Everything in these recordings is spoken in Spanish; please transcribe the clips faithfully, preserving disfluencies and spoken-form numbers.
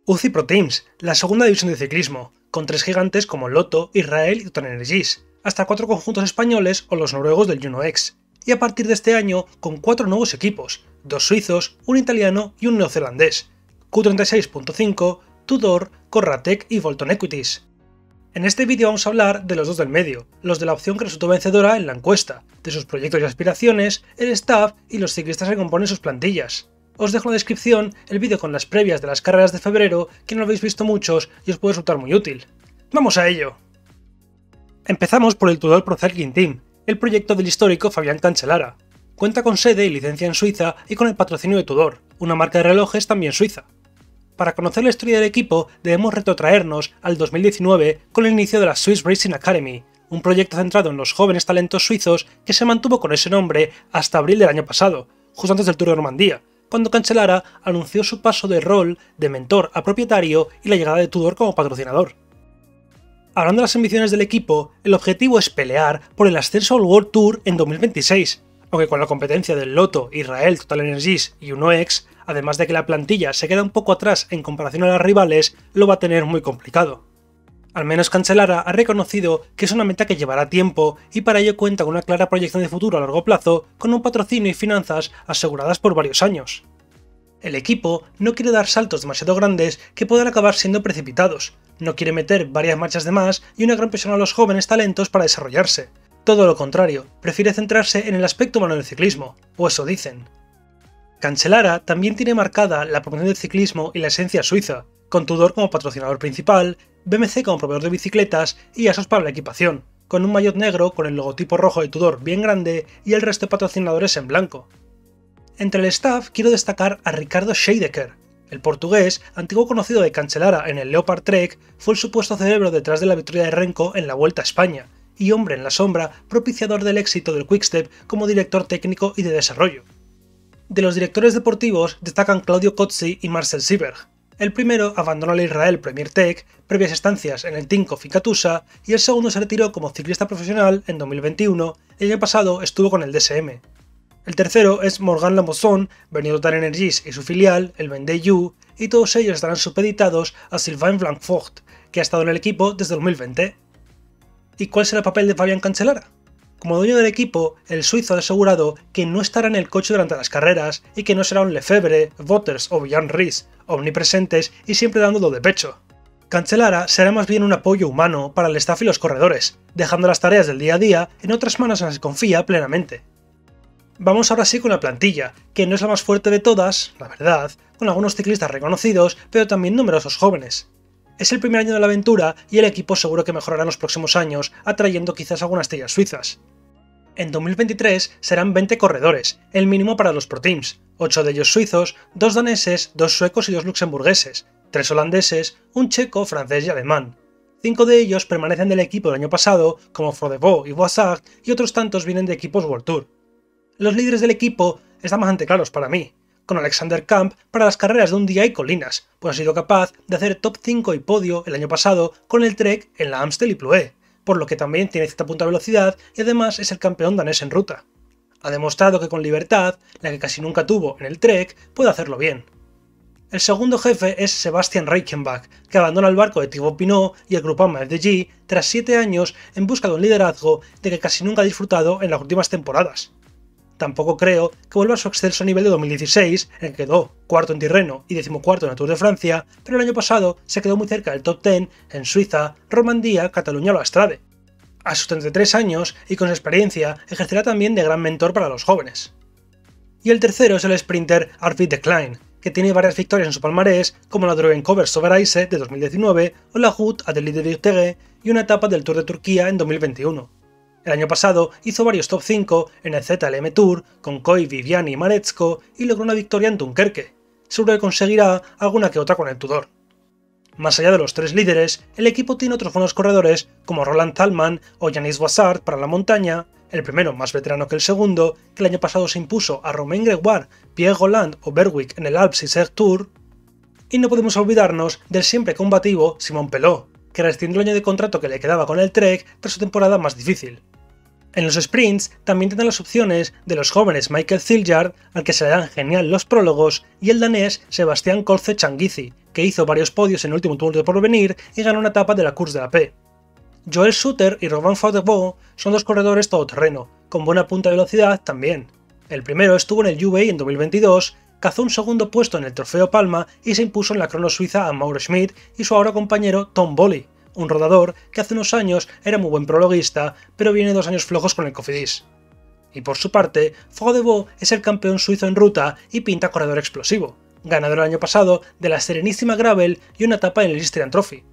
U C I Pro Teams, la segunda división de ciclismo, con tres gigantes como Lotto, Israel y TotalEnergies, hasta cuatro conjuntos españoles o los noruegos del UnoX, y a partir de este año con cuatro nuevos equipos, dos suizos, un italiano y un neozelandés, Q treinta y seis punto cinco, Tudor, Corratec y Bolton Equities. En este vídeo vamos a hablar de los dos del medio, los de la opción que resultó vencedora en la encuesta, de sus proyectos y aspiraciones, el staff y los ciclistas que componen sus plantillas. Os dejo en la descripción el vídeo con las previas de las carreras de febrero, que no lo habéis visto muchos y os puede resultar muy útil. ¡Vamos a ello! Empezamos por el Tudor Pro Cycling Team, el proyecto del histórico Fabián Cancellara. Cuenta con sede y licencia en Suiza y con el patrocinio de Tudor, una marca de relojes también suiza. Para conocer la historia del equipo debemos retrotraernos al dos mil diecinueve con el inicio de la Swiss Racing Academy, un proyecto centrado en los jóvenes talentos suizos que se mantuvo con ese nombre hasta abril del año pasado, justo antes del Tour de Normandía, cuando Cancellara anunció su paso de rol de mentor a propietario y la llegada de Tudor como patrocinador. Hablando de las ambiciones del equipo, el objetivo es pelear por el ascenso al World Tour en dos mil veintiséis, aunque con la competencia del Lotto, Israel, TotalEnergies y UnoX, además de que la plantilla se queda un poco atrás en comparación a las rivales, lo va a tener muy complicado. Al menos Cancellara ha reconocido que es una meta que llevará tiempo y para ello cuenta con una clara proyección de futuro a largo plazo, con un patrocinio y finanzas aseguradas por varios años. El equipo no quiere dar saltos demasiado grandes que puedan acabar siendo precipitados, no quiere meter varias marchas de más y una gran presión a los jóvenes talentos para desarrollarse. Todo lo contrario, prefiere centrarse en el aspecto humano del ciclismo, o eso dicen. Cancellara también tiene marcada la promoción del ciclismo y la esencia suiza, con Tudor como patrocinador principal, B M C como proveedor de bicicletas y Asos para la equipación, con un maillot negro con el logotipo rojo de Tudor bien grande y el resto de patrocinadores en blanco. Entre el staff quiero destacar a Ricardo Scheidecker. El portugués, antiguo conocido de Cancellara en el Leopard Trek, fue el supuesto cerebro detrás de la victoria de Renko en la Vuelta a España, y hombre en la sombra propiciador del éxito del Quickstep como director técnico y de desarrollo. De los directores deportivos destacan Claudio Cozzi y Marcel Sieberg. El primero abandonó la Israel Premier Tech, previas estancias en el Tinkoff y Katusha, y el segundo se retiró como ciclista profesional en dos mil veintiuno, y el año pasado estuvo con el D S M. El tercero es Morgan Lamosson, venido de TotalEnergies y su filial, el Vendée U, y todos ellos estarán supeditados a Sylvain Blanquefort, que ha estado en el equipo desde dos mil veinte. ¿Y cuál será el papel de Fabián Cancellara? Como dueño del equipo, el suizo ha asegurado que no estará en el coche durante las carreras y que no será un Lefebvre, Wouters o Jan Ries, omnipresentes y siempre dándolo de pecho. Cancellara será más bien un apoyo humano para el staff y los corredores, dejando las tareas del día a día en otras manos en las que confía plenamente. Vamos ahora sí con la plantilla, que no es la más fuerte de todas, la verdad, con algunos ciclistas reconocidos, pero también numerosos jóvenes. Es el primer año de la aventura y el equipo seguro que mejorará en los próximos años, atrayendo quizás algunas estrellas suizas. En dos mil veintitrés serán veinte corredores, el mínimo para los Pro Teams, ocho de ellos suizos, dos daneses, dos suecos y dos luxemburgueses, tres holandeses, un checo, francés y alemán. Cinco de ellos permanecen del equipo del año pasado, como Frodebo y Boissard, y otros tantos vienen de equipos World Tour. Los líderes del equipo están bastante claros para mí, con Alexander Kamp para las carreras de un día y colinas, pues ha sido capaz de hacer top cinco y podio el año pasado con el Trek en la Amstel y Ploé, por lo que también tiene cierta punta de velocidad y además es el campeón danés en ruta. Ha demostrado que con libertad, la que casi nunca tuvo en el Trek, puede hacerlo bien. El segundo jefe es Sebastian Reichenbach, que abandona el barco de Thibaut Pinot y el Groupama F D G tras siete años en busca de un liderazgo de que casi nunca ha disfrutado en las últimas temporadas. Tampoco creo que vuelva a su excelso nivel de dos mil dieciséis, en el que quedó cuarto en Tirreno y decimocuarto en el Tour de Francia, pero el año pasado se quedó muy cerca del top diez en Suiza, Romandía, Cataluña o la Strade. A sus treinta y tres años y con su experiencia ejercerá también de gran mentor para los jóvenes. Y el tercero es el sprinter Arvid de Klein, que tiene varias victorias en su palmarés, como la Druenkovers Overijse de dos mil diecinueve o la Hout Adelaide de Utrecht y una etapa del Tour de Turquía en dos mil veintiuno. El año pasado hizo varios top cinco en el Z L M Tour con Koy, Viviani y Marecko y logró una victoria en Dunkerque. Seguro que conseguirá alguna que otra con el Tudor. Más allá de los tres líderes, el equipo tiene otros buenos corredores como Roland Thalmann o Yanis Boissard para la montaña, el primero más veterano que el segundo, que el año pasado se impuso a Romain Gregoire, Pierre Rolland o Berwick en el Alps Isère Tour, y no podemos olvidarnos del siempre combativo Simon Pelot, que rescindió el año de contrato que le quedaba con el Trek tras su temporada más difícil. En los sprints también tienen las opciones de los jóvenes Michael Ziljard, al que se le dan genial los prólogos, y el danés Sebastián Colce Changizi, que hizo varios podios en el último Tour de Porvenir y ganó una etapa de la Course de la Paix. Joel Suter y Robin Faudebourg son dos corredores todoterreno, con buena punta de velocidad también. El primero estuvo en el U A E en dos mil veintidós, cazó un segundo puesto en el Trofeo Palma y se impuso en la crono suiza a Mauro Schmid y su ahora compañero Tom Boly, un rodador que hace unos años era muy buen prologuista, pero viene dos años flojos con el Cofidis. Y por su parte, Faudebourg es el campeón suizo en ruta y pinta corredor explosivo, ganador el año pasado de la Serenísima Gravel y una etapa en el Istrian Trophy.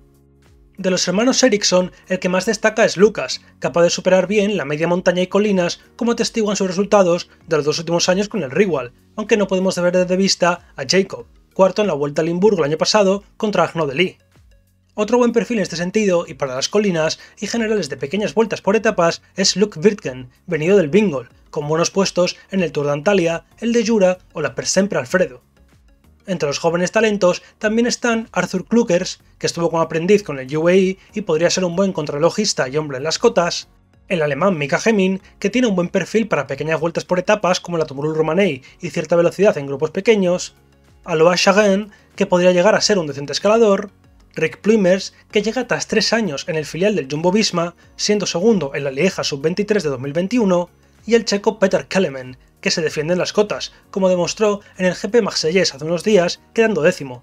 De los hermanos Eriksson, el que más destaca es Lucas, capaz de superar bien la media montaña y colinas, como atestiguan sus resultados de los dos últimos años con el Riwal, aunque no podemos perder de vista a Jacob, cuarto en la Vuelta a Limburgo el año pasado contra Arnaud Delis. Otro buen perfil en este sentido, y para las colinas y generales de pequeñas vueltas por etapas, es Luke Wirtgen, venido del Bingol, con buenos puestos en el Tour de Antalya, el de Jura o la Per Sempre Alfredo. Entre los jóvenes talentos también están Arthur Klukers, que estuvo como aprendiz con el U A E y podría ser un buen contrarrelojista y hombre en las cotas, el alemán Mika Hemin, que tiene un buen perfil para pequeñas vueltas por etapas como la Tumurul Romanei y cierta velocidad en grupos pequeños, Alois Chagan, que podría llegar a ser un decente escalador, Rick Plumers, que llega tras tres años en el filial del Jumbo-Visma, siendo segundo en la Lieja sub veintitrés de dos mil veintiuno, y el checo Peter Kelemen, que se defiende en las cotas, como demostró en el G P Marsellés hace unos días, quedando décimo.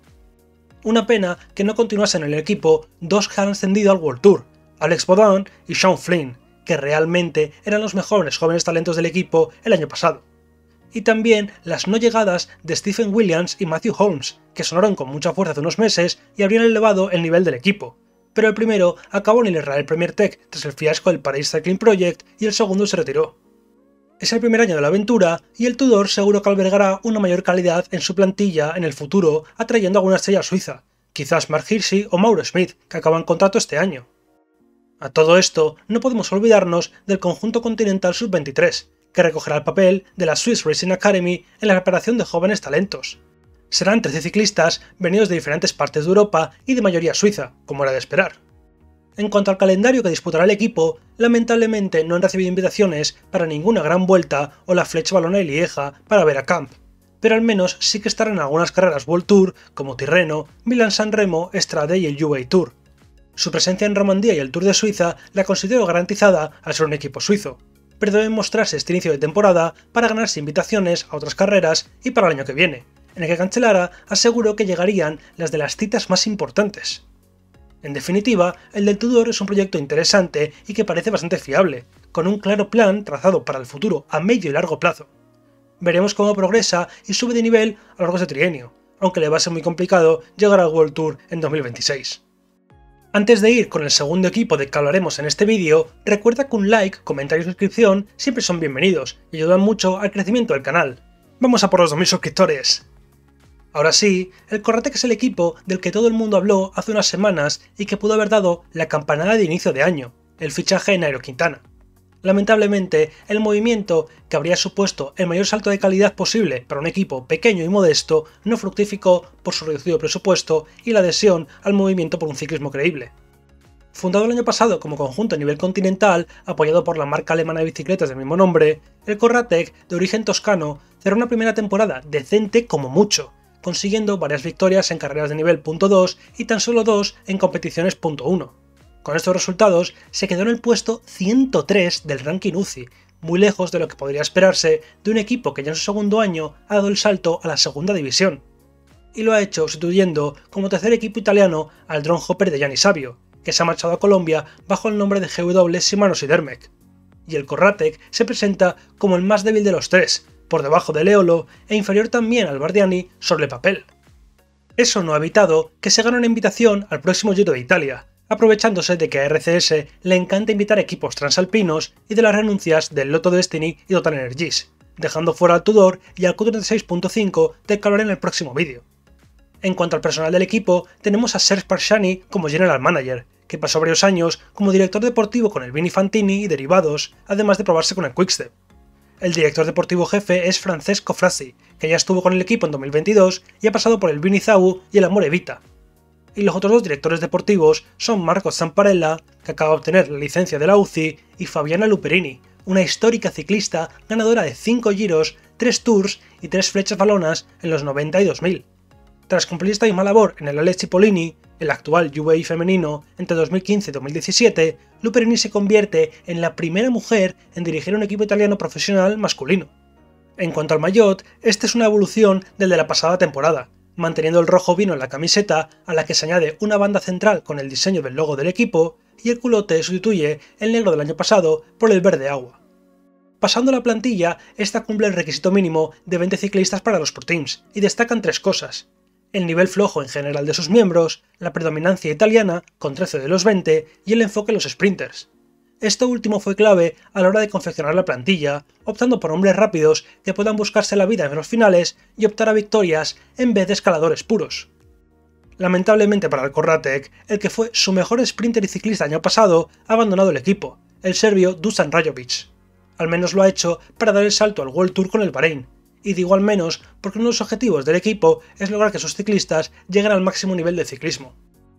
Una pena que no continuasen en el equipo dos que han ascendido al World Tour, Alex Baudin y Sean Flynn, que realmente eran los mejores jóvenes talentos del equipo el año pasado. Y también las no llegadas de Stephen Williams y Matthew Holmes, que sonaron con mucha fuerza hace unos meses y habrían elevado el nivel del equipo, pero el primero acabó en el Israel Premier Tech tras el fiasco del Paris Cycling Project y el segundo se retiró. Es el primer año de la aventura y el Tudor seguro que albergará una mayor calidad en su plantilla en el futuro, atrayendo a alguna estrella suiza, quizás Mark Hirschi o Mauro Schmid, que acaban contrato este año. A todo esto, no podemos olvidarnos del conjunto continental sub veintitrés, que recogerá el papel de la Swiss Racing Academy en la preparación de jóvenes talentos. Serán trece ciclistas venidos de diferentes partes de Europa y de mayoría suiza, como era de esperar. En cuanto al calendario que disputará el equipo, lamentablemente no han recibido invitaciones para ninguna gran vuelta o la Flèche Wallonne Lieja para ver a Camp, pero al menos sí que estarán en algunas carreras World Tour como Tirreno, Milan-San Remo, Strade y el U A E Tour. Su presencia en Romandía y el Tour de Suiza la considero garantizada al ser un equipo suizo, pero deben mostrarse este inicio de temporada para ganarse invitaciones a otras carreras y para el año que viene, en el que Cancellara aseguró que llegarían las de las citas más importantes. En definitiva, el del Tudor es un proyecto interesante y que parece bastante fiable, con un claro plan trazado para el futuro a medio y largo plazo. Veremos cómo progresa y sube de nivel a lo largo de este trienio, aunque le va a ser muy complicado llegar al World Tour en dos mil veintiséis. Antes de ir con el segundo equipo del que hablaremos en este vídeo, recuerda que un like, comentario y suscripción siempre son bienvenidos y ayudan mucho al crecimiento del canal. ¡Vamos a por los dos mil suscriptores! Ahora sí, el Corratec es el equipo del que todo el mundo habló hace unas semanas y que pudo haber dado la campanada de inicio de año, el fichaje de Nairo Quintana. Lamentablemente, el movimiento, que habría supuesto el mayor salto de calidad posible para un equipo pequeño y modesto, no fructificó por su reducido presupuesto y la adhesión al movimiento por un ciclismo creíble. Fundado el año pasado como conjunto a nivel continental, apoyado por la marca alemana de bicicletas del mismo nombre, el Corratec, de origen toscano, cerró una primera temporada decente como mucho, consiguiendo varias victorias en carreras de nivel punto dos y tan solo dos en competiciones punto uno. Con estos resultados se quedó en el puesto ciento tres del ranking U C I, muy lejos de lo que podría esperarse de un equipo que ya en su segundo año ha dado el salto a la segunda división. Y lo ha hecho sustituyendo como tercer equipo italiano al Drone Hopper de Gianni Savio, que se ha marchado a Colombia bajo el nombre de G W Shimano Sidermec. Y el Corratec se presenta como el más débil de los tres, por debajo del Eolo e inferior también al Bardiani sobre el papel. Eso no ha evitado que se gane una invitación al próximo Giro de Italia, aprovechándose de que a R C S le encanta invitar equipos transalpinos y de las renuncias del Lotto Destiny y Total Energies, dejando fuera al Tudor y al Q treinta y seis punto cinco de que hablaré en el próximo vídeo. En cuanto al personal del equipo, tenemos a Serge Parshani como General Manager, que pasó varios años como director deportivo con el Vini Fantini y derivados, además de probarse con el Quickstep. El director deportivo jefe es Francesco Frassi, que ya estuvo con el equipo en dos mil veintidós y ha pasado por el Vini Zau y el Amore Vita. Y los otros dos directores deportivos son Marcos Zamparella, que acaba de obtener la licencia de la U C I, y Fabiana Luperini, una histórica ciclista ganadora de cinco giros, tres tours y tres flechas balonas en los noventa y dos mil. Tras cumplir esta misma labor en el Alex Cipollini, el actual U A E femenino, entre dos mil quince y dos mil diecisiete, Luperini se convierte en la primera mujer en dirigir un equipo italiano profesional masculino. En cuanto al maillot, este es una evolución del de la pasada temporada, manteniendo el rojo vino en la camiseta, a la que se añade una banda central con el diseño del logo del equipo, y el culote sustituye el negro del año pasado por el verde agua. Pasando a la plantilla, esta cumple el requisito mínimo de veinte ciclistas para los Pro Teams, y destacan tres cosas: el nivel flojo en general de sus miembros, la predominancia italiana, con trece de los veinte, y el enfoque en los sprinters. Esto último fue clave a la hora de confeccionar la plantilla, optando por hombres rápidos que puedan buscarse la vida en los finales y optar a victorias en vez de escaladores puros. Lamentablemente para el Corratec, el que fue su mejor sprinter y ciclista el año pasado ha abandonado el equipo, el serbio Dusan Rajovic. Al menos lo ha hecho para dar el salto al World Tour con el Bahrein, y digo al menos porque uno de los objetivos del equipo es lograr que sus ciclistas lleguen al máximo nivel de ciclismo.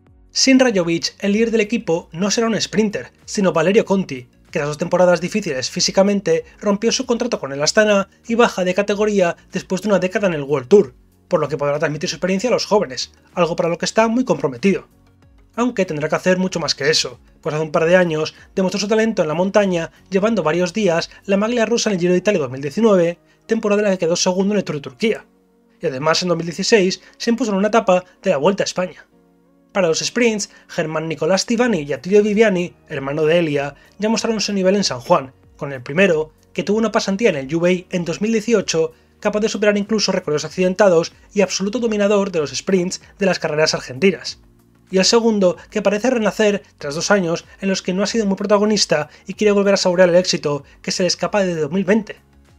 Sin Rajovic, el líder del equipo no será un sprinter, sino Valerio Conti, que tras dos temporadas difíciles físicamente rompió su contrato con el Astana y baja de categoría después de una década en el World Tour, por lo que podrá transmitir su experiencia a los jóvenes, algo para lo que está muy comprometido. Aunque tendrá que hacer mucho más que eso, pues hace un par de años demostró su talento en la montaña llevando varios días la maglia rusa en el Giro de Italia dos mil diecinueve, temporada en la que quedó segundo en el Tour de Turquía, y además en dos mil dieciséis se impuso en una etapa de la Vuelta a España. Para los sprints, Germán Nicolás Tivani y Attilio Viviani, hermano de Elia, ya mostraron su nivel en San Juan, con el primero, que tuvo una pasantía en el U A E en dos mil dieciocho, capaz de superar incluso récords accidentados y absoluto dominador de los sprints de las carreras argentinas. Y el segundo, que parece renacer tras dos años en los que no ha sido muy protagonista y quiere volver a saborear el éxito que se le escapa desde dos mil veinte.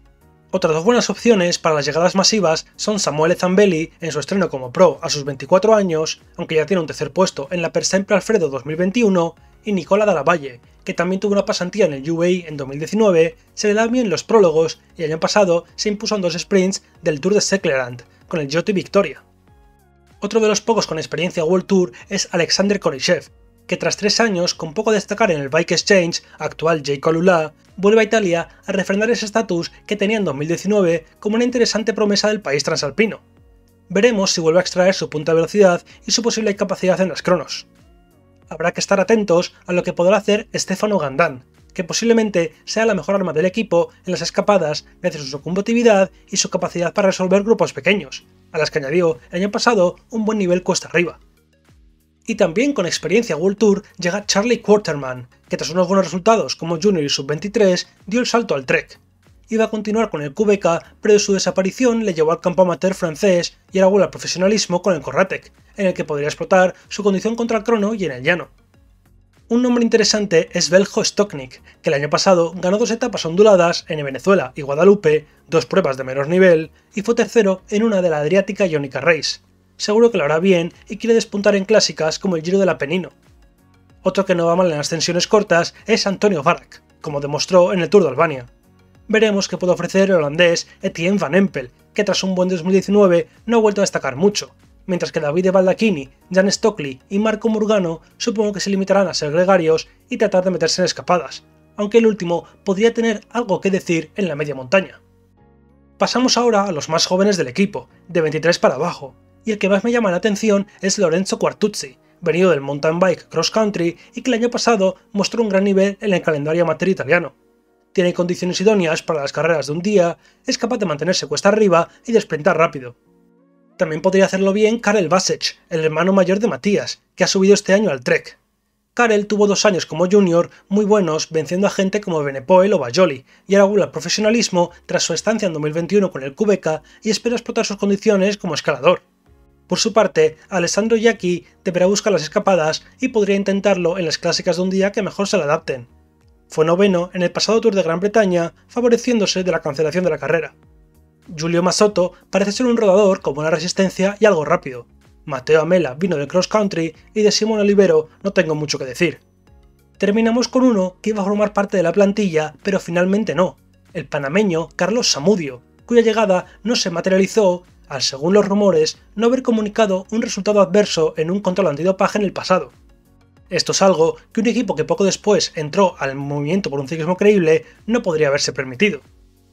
Otras dos buenas opciones para las llegadas masivas son Samuele Zambelli en su estreno como pro a sus veinticuatro años, aunque ya tiene un tercer puesto en la Per Sempre Alfredo dos mil veintiuno, y Nicola Dalla Valle, que también tuvo una pasantía en el U A E en dos mil diecinueve, se le da bien los prólogos y el año pasado se impuso en dos sprints del Tour de Seklerand, con el Joti Victoria. Otro de los pocos con experiencia World Tour es Alexander Korishev, que tras tres años con poco destacar en el Bike Exchange, actual J. Colula, vuelve a Italia a refrendar ese estatus que tenía en dos mil diecinueve como una interesante promesa del país transalpino. Veremos si vuelve a extraer su punta de velocidad y su posible capacidad en las cronos. Habrá que estar atentos a lo que podrá hacer Stefano Gandan, que posiblemente sea la mejor arma del equipo en las escapadas gracias a su combatividad y su capacidad para resolver grupos pequeños, a las que añadió el año pasado un buen nivel cuesta arriba. Y también con experiencia World Tour llega Charlie Quarterman, que tras unos buenos resultados como Junior y sub veintitrés dio el salto al Trek. Iba a continuar con el Q B K, pero su desaparición le llevó al campo amateur francés y ahora vuelve al profesionalismo con el Corratec, en el que podría explotar su condición contra el crono y en el llano. Un nombre interesante es Beljo Stoknik, que el año pasado ganó dos etapas onduladas en Venezuela y Guadalupe, dos pruebas de menor nivel, y fue tercero en una de la Adriática Ionica Race. Seguro que lo hará bien y quiere despuntar en clásicas como el Giro del Apenino. Otro que no va mal en ascensiones cortas es Antonio Varrak, como demostró en el Tour de Albania. Veremos qué puede ofrecer el holandés Etienne Van Empel, que tras un buen dos mil diecinueve no ha vuelto a destacar mucho, mientras que Davide Baldacchini, Jan Stockley y Marco Murgano supongo que se limitarán a ser gregarios y tratar de meterse en escapadas, aunque el último podría tener algo que decir en la media montaña. Pasamos ahora a los más jóvenes del equipo, de veintitrés para abajo, y el que más me llama la atención es Lorenzo Quartuzzi, venido del mountain bike cross country y que el año pasado mostró un gran nivel en el calendario amateur italiano. Tiene condiciones idóneas para las carreras de un día, es capaz de mantenerse cuesta arriba y de sprintar rápido. También podría hacerlo bien Karel Vasech, el hermano mayor de Matías, que ha subido este año al Trek. Karel tuvo dos años como junior muy buenos venciendo a gente como Benepoel o Bajoli, y ahora vuelve al profesionalismo tras su estancia en dos mil veintiuno con el Q B K y espera explotar sus condiciones como escalador. Por su parte, Alessandro Iacchi deberá buscar las escapadas y podría intentarlo en las clásicas de un día que mejor se le adapten. Fue noveno en el pasado Tour de Gran Bretaña, favoreciéndose de la cancelación de la carrera. Giulio Massotto parece ser un rodador con buena resistencia y algo rápido. Matteo Amela vino del cross country y de Simon Olivero no tengo mucho que decir. Terminamos con uno que iba a formar parte de la plantilla, pero finalmente no, el panameño Carlos Samudio, cuya llegada no se materializó al, según los rumores, no haber comunicado un resultado adverso en un control antidopaje en el pasado. Esto es algo que un equipo que poco después entró al movimiento por un ciclismo creíble no podría haberse permitido.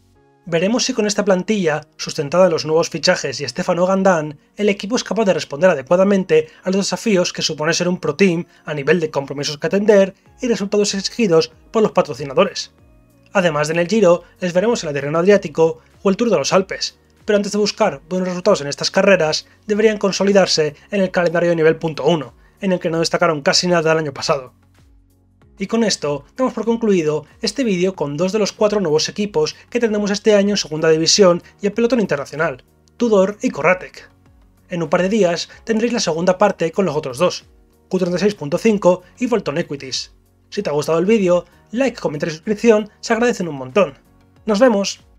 Veremos si con esta plantilla, sustentada en los nuevos fichajes y Stefano Gandan, el equipo es capaz de responder adecuadamente a los desafíos que supone ser un pro team a nivel de compromisos que atender y resultados exigidos por los patrocinadores. Además de en el Giro, les veremos en el Tirreno Adriático o el Tour de los Alpes, pero antes de buscar buenos resultados en estas carreras, deberían consolidarse en el calendario de nivel punto uno, en el que no destacaron casi nada el año pasado. Y con esto damos por concluido este vídeo con dos de los cuatro nuevos equipos que tendremos este año en Segunda División y en pelotón internacional, Tudor y Corratec. En un par de días tendréis la segunda parte con los otros dos, Q treinta y seis punto cinco y Bolton Equities. Si te ha gustado el vídeo, like, comentario y suscripción se agradecen un montón. ¡Nos vemos!